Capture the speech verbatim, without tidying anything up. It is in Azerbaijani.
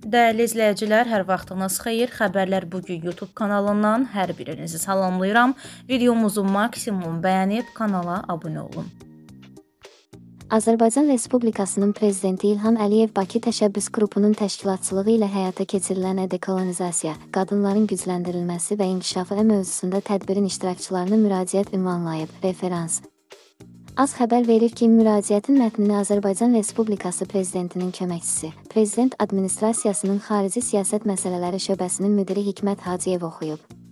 Dəyərli izləyicilər, hər vaxtınız xeyir. Xəbərlər bugün YouTube kanalından hər birinizi salamlayıram. Videomuzu maksimum bəyənib kanala abunə olun. Azərbaycan Respublikasının Prezidenti İlham Əliyev Bakı Təşəbbüs Qrupunun təşkilatçılığı ilə həyata keçirilən dekolonizasiya, qadınların gücləndirilməsi və inkişafı mövzusunda tədbirin iştirakçılarına müraciət ünvanlayıb. Referans. Az xəbər verir ki, müraciətin mətnini Azərbaycan Respublikası Prezidentinin köməkçisi, Prezident Administrasiyasının Xarici Siyasət Məsələləri şöbəsinin müdiri Hikmət Hacıyev oxuyub.